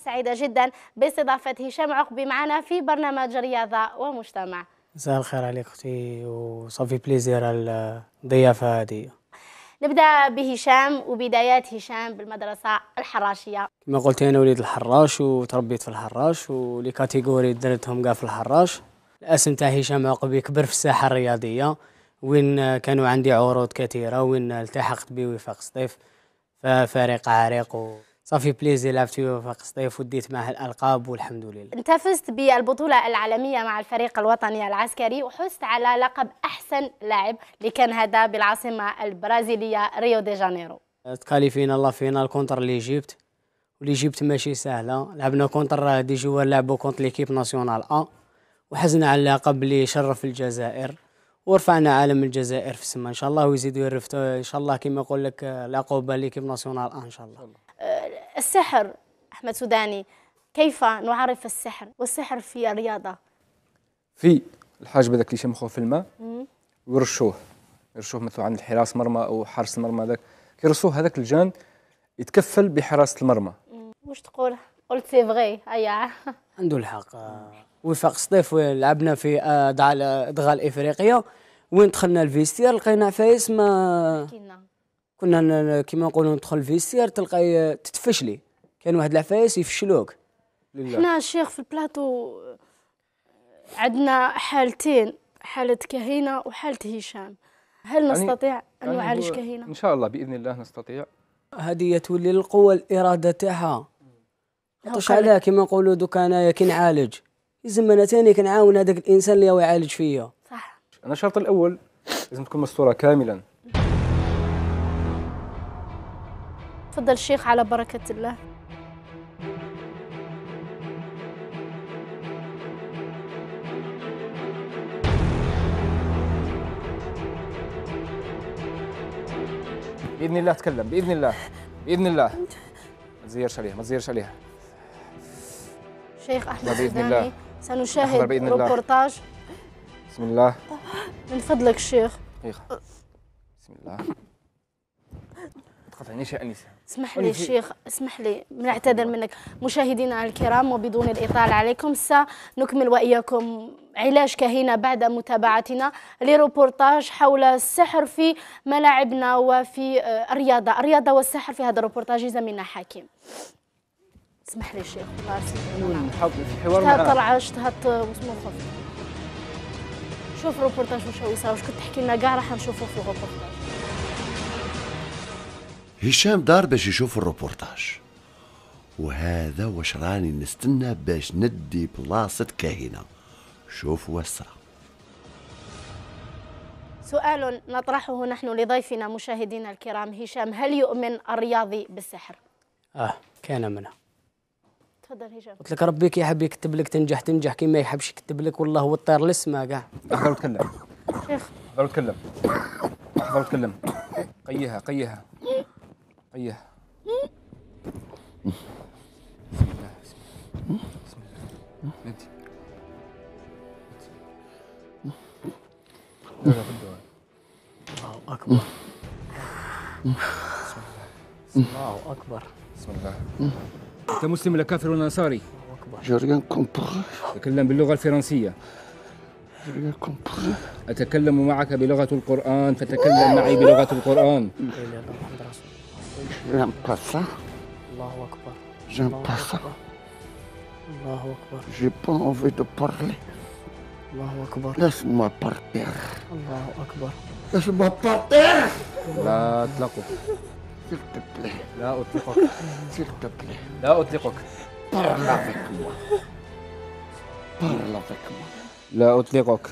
سعيدة جدا باستضافة هشام عقبي معنا في برنامج رياضة ومجتمع. مساء الخير عليك أختي، وصافي بليزير الضيافة هذه. نبدأ بهشام وبدايات هشام بالمدرسة الحراشية. كما قلت أنا وليد الحراش وتربيت في الحراش، ولي كاتيجوري درتهم كاع في الحراش. الاسم تاع هشام عقبي كبر في الساحة الرياضية، وين كانوا عندي عروض كثيرة، وين التحقت بوفاق سطيف ففريق عريق، صافي بليزي لعبت في وفاق سطيف وديت معه الألقاب والحمد لله. انت فزت بالبطولة العالمية مع الفريق الوطني العسكري وحزت على لقب أحسن لاعب اللي كان هذا بالعاصمة البرازيلية ريو دي جانيرو. تكاليفينا الله فينا الكونتر اللي جبت، واللي جبت ماشي سهلة. لعبنا كونتر دي جوار لعبوا كونتر ليكيب ناسيونال وحزنا على اللقب اللي شرف الجزائر، ورفعنا علم الجزائر في السما ان شاء الله، ويزيدوا يرفدوا ان شاء الله كما يقول لك العقوبه ليكيب ناسيونال ان شاء الله. السحر احمد سوداني، كيف نعرف السحر والسحر في الرياضه؟ في الحاج هذاك اللي يشمخوه في الماء ويرشوه مثلا عند الحراس مرمى او حارس المرمى، هذاك كيرشوه هذاك الجان يتكفل بحراسه المرمى. واش تقول؟ قلت سي فغي. ايا عنده الحق. وفاق سطيف لعبنا في ادغال افريقيا، وين دخلنا الفيستير لقينا عفايس ما كنا كيما نقولوا ندخل الفيستير تلقاي تتفشلي، كان واحد العفايس يفشلوك. احنا الشيخ في البلاطو عندنا حالتين، حالة كهينة وحالة هشام، هل نستطيع أن نعالج كهينة؟ إن شاء الله بإذن الله نستطيع. هذه تولي القوة الإرادة تاعها. خاطرش عليها كيما نقولوا دوك أنايا كي نعالج لازم أنا ثاني كنعاون هذاك الإنسان اللي هو يعالج فيا. صح. أنا الشرط الأول لازم تكون مستورة كاملا. تفضل الشيخ على بركة الله. بإذن الله تكلم، بإذن الله بإذن الله. ما تزيرش عليها شيخ أحمد سوداني، سنشاهد روبورتاج. بسم الله. من فضلك الشيخ. بسم الله. تقطعنيش يا أنسة. اسمح لي الشيخ، اسمح لي، نعتذر منك. مشاهدينا الكرام وبدون الإطالة عليكم، سنكمل وإياكم علاج كهينة بعد متابعتنا لروبورتاج حول السحر في ملاعبنا وفي الرياضة والسحر. في هذا الروبورتاج زميلنا حكيم. اسمح لي الشيخ، الله يرسلك. نحط في حوار اشتهت طلعة، اشتهت مخف. شوف روبورتاج واش هو يصير، واش كنت تحكي لنا كاع راح نشوفه في الروبورتاج. هشام دار باش يشوف الروبورتاج، وهذا واش راني نستنى باش ندي بلاصة كاهنة. شوف واسرة. سؤال نطرحه نحن لضيفنا مشاهدينا الكرام. هشام، هل يؤمن الرياضي بالسحر؟ كان منها. تفضل هشام. قلت لك ربي كي يحب يكتب لك تنجح كيما يحبش يكتب لك والله هو الطير للسما كاع. احضر وتكلم شيخ، احضر وتكلم. قيها قيها. بسم الله ندي. الله أكبر. الله أكبر. بسم الله. أنت مسلم ولا كافر ولا نصاري؟ أتكلم باللغة الفرنسية. أتكلم معك بلغة القرآن فتكلم معي بلغة القرآن. الله أكبر. الله أكبر. J'ai pas envie de parler. الله أكبر. Laisse-moi partir. الله أكبر. Laisse-moi partir. لا أطلقك. S'il te plaît. لا أطلقك. S'il te plaît. لا أطلقك. Parle avec moi. Parle avec moi. لا أطلقك.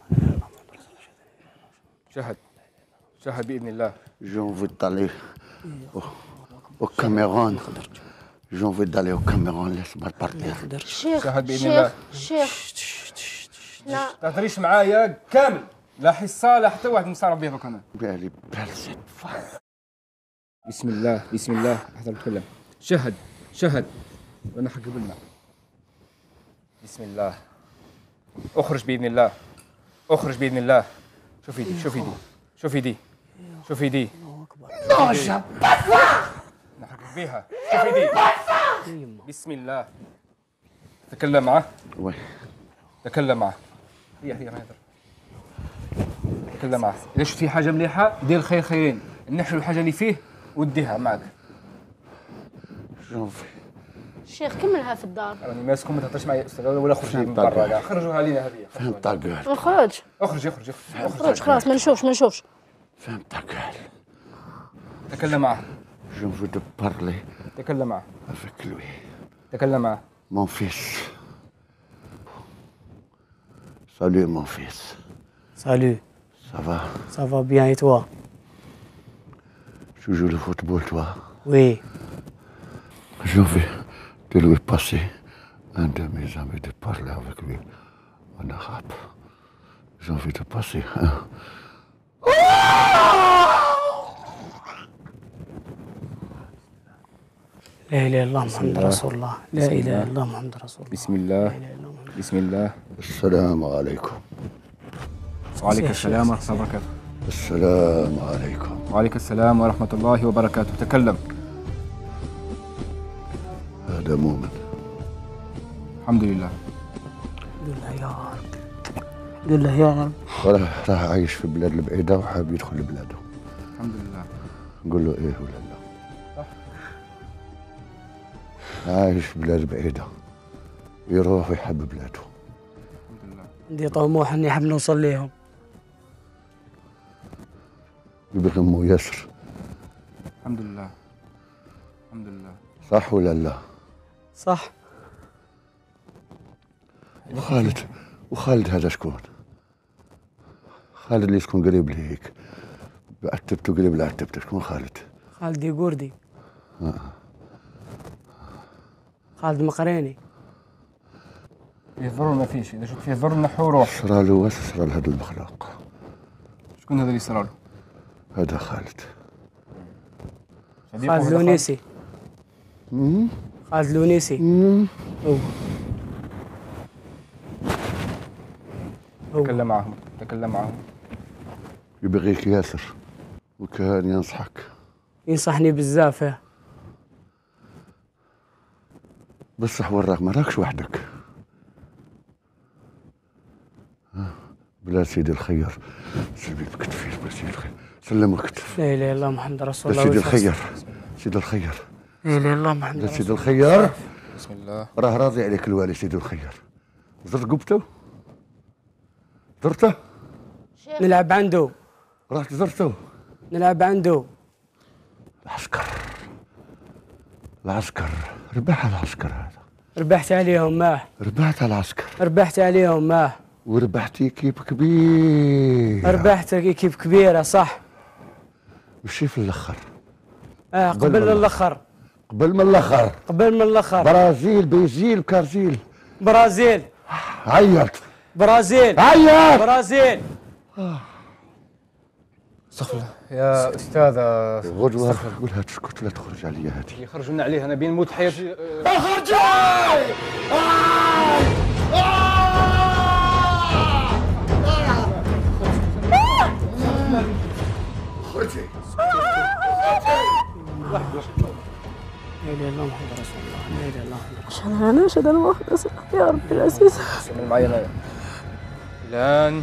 شهد بإذن الله. J'ai envie d'aller au Cameroun. J'ai envie d'aller au Cameroun. Laisse-moi partir. شهد بإذن الله. شيخ لا تهضريش معايا كامل، لا حصة لا حتى واحد مسار بيضك أنا. بالي بلسة فا. بسم الله احضر تكلم. شهد وانا حق بالله. بسم الله. اخرج باذن الله. شوف يدي. Non, j'aime pas ça. نحقق بيها. شوف يدي. بسم الله. تكلم معه. وي تكلم معه. هي ما يهدر. تكلم معه. إذا شفت فيه حاجة مليحة دير الخير خيرين، نحلو الحاجة اللي فيه وديها معك. شوفي الشيخ كملها في الدار. راني ماسكم ما تهضرش معايا أستاذ ولا خرج من برا، خرجوها لينا هذه. فهمت قال. نخرج. اخرج خلاص ما نشوفش. فهمت قال. تكلم معه. Je veux te parler تكلم معه. avec lui. تكلم معه. Mon fils. Salut mon fils. Salut, Ça va? ça va bien et toi? Tu joues le football toi? Oui, Je vais te lui passer un de mes amis de parler avec lui en arabe. J'ai envie de passer. Hein? لا إله إلا الله محمد رسول الله، لا إله إلا الله محمد رسول الله. بسم الله. بسم الله. السلام عليكم. وعليك السلام ورحمة الله وبركاته. السلام عليكم. وعليك السلام ورحمة الله وبركاته. تكلم. هذا مؤمن. الحمد لله. الحمد لله يا رب، الحمد لله يا رب. راح عايش في بلاد البعيدة وحاب يدخل لبلاده. الحمد لله. نقول له إيه ولا لا؟ عايش في بلاد بعيدة يروح ويحب بلاده. الحمد لله. عندي طموح إني حاب نوصل ليهم. يبقى أمه يسر. الحمد لله. الحمد لله. صح ولا لا؟ صح. وخالد هذا شكون؟ خالد اللي يسكن قريب لهيك بعتبته قريب لعتبته، شكون خالد؟ خالد يقوردي. خالد مقريني. فيه ضر ما فيش، إذا شفت فيه ضر نحو روح. صرا له واش صرا لهذا المخلوق؟ شكون هذا اللي صرا له؟ هذا خالد. خالد لونيسي. خالد لونيسي. هو تكلم معهم. تكلم معهم. يبغيك ياسر وكان ينصحك. ينصحني بزاف. بصح وراك ما راكش وحدك. بلا سيدي الخير سلمي بكتفي بلا سيدي الخير سلم الكتف. لا اله الا الله محمد رسول الله. سيدي الخير سيدي الخير. لا اله الا الله محمد رسول سيدي الخير. بسم الله. راه راضي عليك الوالي سيدي الخير. زرت قبته؟ زرته؟ نلعب عنده. رحت زرته؟ نلعب عنده. العسكر ربح العسكر هذا. ربحت عليهم ماه. ربحت على العسكر. ربحت عليهم ماه. وربحتي كيب كبير. ربحت كيف كبيرة صح. مشي في الاخر. قبل الاخر. قبل من الاخر. قبل من الاخر. برازيل بيزيل كارزيل. برازيل. عيط. برازيل. عيط. برازيل. استغفر الله يا استاذ. غدوة قولها تسكت لا تخرج عليا هذه. يخرجوا لنا عليه، انا بين موت حياتي. اخرجي. خرجي. لا اله الا الله محمد رسول الله. لا اله الا الله محمد رسول عشان انا اشهد ان محمد رسول الله. يا ربي العزيز. سمع معايا انايا الان.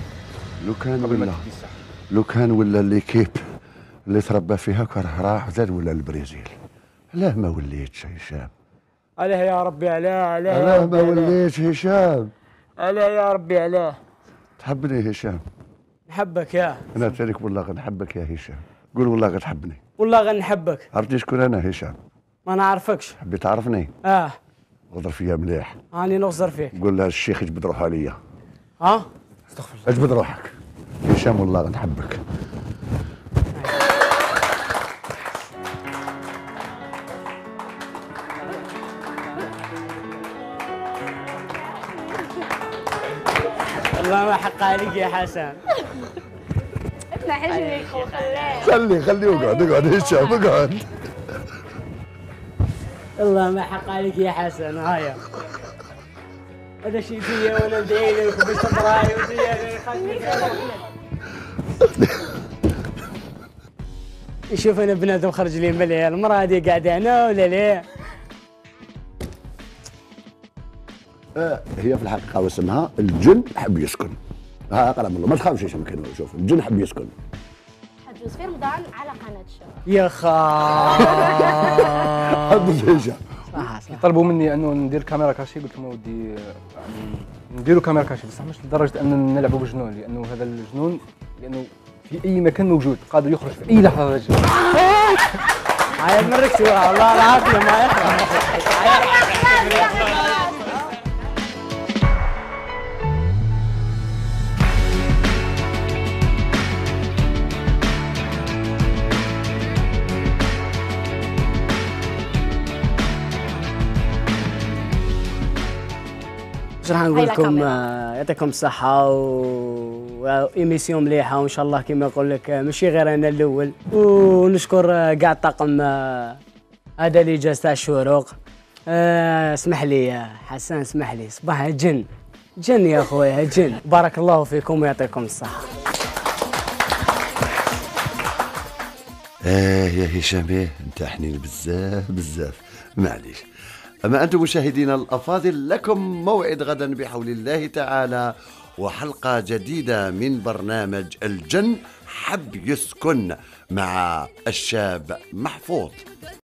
لو كان ولا ليكيب اللي تربى فيها كان راح زاد ولا البرازيل. علاه ما وليتش هشام؟ علاه يا ربي علاه. علاه ما وليتش هشام؟ علاه يا ربي علاه. تحبني هشام؟ نحبك يا. انا تارك والله غنحبك يا هشام. قول والله غتحبني. والله غنحبك. عرفتي شكون انا هشام؟ ما نعرفكش. حبيت تعرفني؟ غدر فيا مليح. راني نغزر فيك. قول لها الشيخ يجبد روحه عليا. استغفر الله. اجبد روحك هشام والله غنحبك. والله ما حق عليك يا حسن. احنا حجرك وخلاه. خليه اقعد هشام اقعد. والله ما حق عليك يا حسن. هايا هذا شيء فيا وانا ندعي لك وبس براي شوف انا بنادم خرج لي مليح. المراه هذه قاعده هنا ولا ليه؟ هي في الحقيقه واسمها الجن حب يسكن. ها قلم الله ما تخافش يا كانوا شوف الجن حب يسكن. حجوز في رمضان على قناه الشباب. يا خا حب هشام. صح طلبوا مني انه ندير كاميرا كاشي، قلت لهم ودي يعني نديروا كاميرا كاشي بصح مش لدرجه ان نلعبوا بالجنون، لانه هذا الجنون لانه في اي مكان موجود قادر يخرج في اي لحظه هذا الجنون. هاي مركتي والله العافيه ما يخرج. واش راح نقول لكم؟ يعطيكم الصحة وإيميسيون مليحة وإن شاء الله كما نقول لك ماشي غير أنا الأول، ونشكر كاع الطاقم هذا اللي جا تاع الشروق. اسمح لي يا حسن، اسمح لي، صباح جن جن يا خويا جن. بارك الله فيكم ويعطيكم الصحة. يا هشام انت حنين بزاف بزاف، معليش. أما أنتم مشاهدينا الأفاضل، لكم موعد غدا بحول الله تعالى وحلقة جديدة من برنامج الجن حب يسكن مع الشاب محفوظ.